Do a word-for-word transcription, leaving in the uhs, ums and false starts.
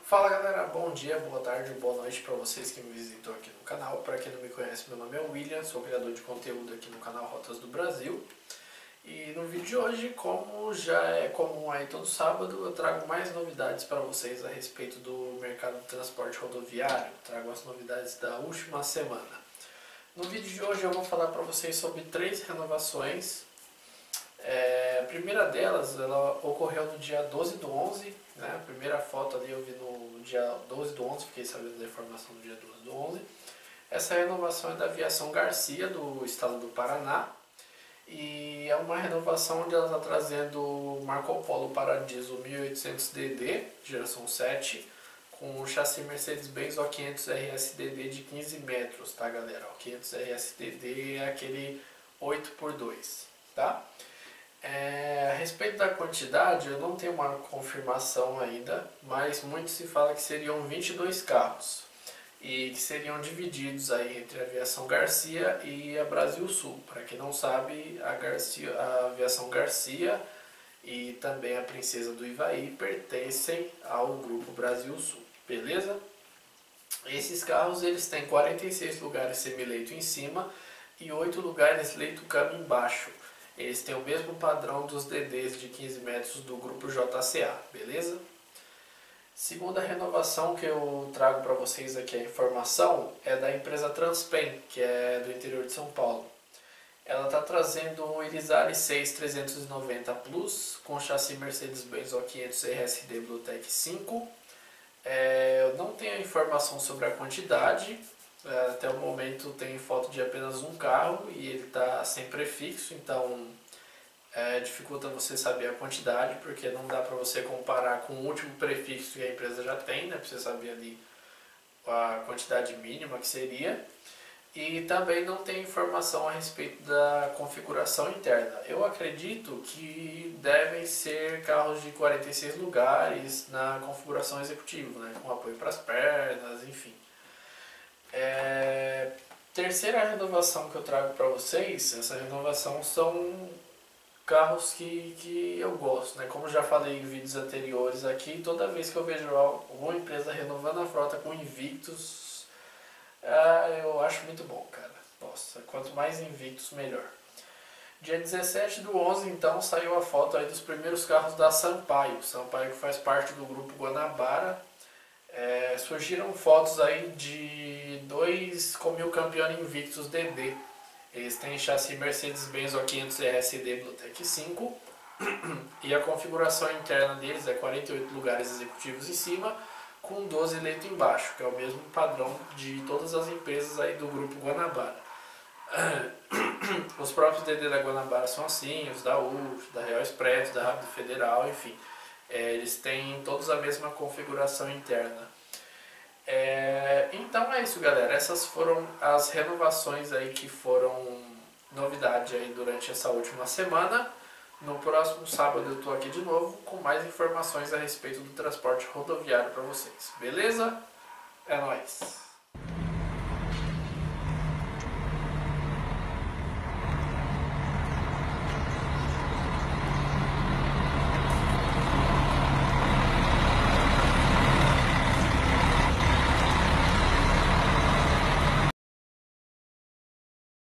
Fala galera, bom dia, boa tarde, boa noite para vocês que me visitam aqui no canal. Para quem não me conhece, meu nome é William, sou criador de conteúdo aqui no canal Rotas do Brasil. E no vídeo de hoje, como já é comum aí todo sábado, eu trago mais novidades para vocês a respeito do mercado de transporte rodoviário. Trago as novidades da última semana. No vídeo de hoje eu vou falar para vocês sobre três renovações. É, a primeira delas, ela ocorreu no dia doze do onze, né? A primeira foto ali eu vi no dia doze do onze, fiquei sabendo da informação do dia doze do onze. Essa renovação é da Aviação Garcia, do estado do Paraná, e é uma renovação onde ela está trazendo o Marco Polo Paradiso mil e oitocentos D D, geração sete, com o chassi Mercedes-Benz O quinhentos R S D D de quinze metros, tá galera? O quinhentos R S D D é aquele oito por dois, tá? É, a respeito da quantidade, eu não tenho uma confirmação ainda, mas muito se fala que seriam vinte e dois carros e que seriam divididos aí entre a Aviação Garcia e a Brasil Sul. Para quem não sabe, a, Garcia, a Aviação Garcia e também a Princesa do Ivaí pertencem ao grupo Brasil Sul, beleza? Esses carros eles têm quarenta e seis lugares semileito em cima e oito lugares leito-cama embaixo. Eles têm o mesmo padrão dos D Ds de quinze metros do grupo J C A, beleza? Segunda renovação que eu trago para vocês aqui a informação é da empresa Transpen, que é do interior de São Paulo. Ela está trazendo um Irizarry seis trezentos e noventa Plus com chassi Mercedes-Benz O quinhentos R S D Bluetech cinco. É, eu não tenho a informação sobre a quantidade. Até o momento tem foto de apenas um carro e ele está sem prefixo, então é, dificulta você saber a quantidade, porque não dá para você comparar com o último prefixo que a empresa já tem, né, para você saber ali a quantidade mínima que seria. E também não tem informação a respeito da configuração interna. Eu acredito que devem ser carros de quarenta e seis lugares na configuração executiva, né, com apoio para as pernas, enfim. É, terceira renovação que eu trago para vocês, essa renovação são carros que, que eu gosto, né? Como já falei em vídeos anteriores aqui, toda vez que eu vejo alguma empresa renovando a frota com Invictus, ah, eu acho muito bom, cara. Nossa, quanto mais Invictus, melhor. Dia dezessete do onze, então, saiu a foto aí dos primeiros carros da Sampaio. Sampaio que faz parte do grupo Guanabara. É, surgiram fotos aí de dois Comil Campione Invictus D D. Eles têm chassi Mercedes-Benz O quinhentos R S D Bluetech cinco e a configuração interna deles é quarenta e oito lugares executivos em cima com doze leitos embaixo, que é o mesmo padrão de todas as empresas aí do grupo Guanabara. Os próprios D D da Guanabara são assim, os da U F, da Real Express, da Rápido Federal, enfim. É, eles têm todos a mesma configuração interna. É, então é isso, galera. Essas foram as renovações aí que foram novidade aí durante essa última semana. No próximo sábado eu estou aqui de novo com mais informações a respeito do transporte rodoviário para vocês. Beleza? É nóis!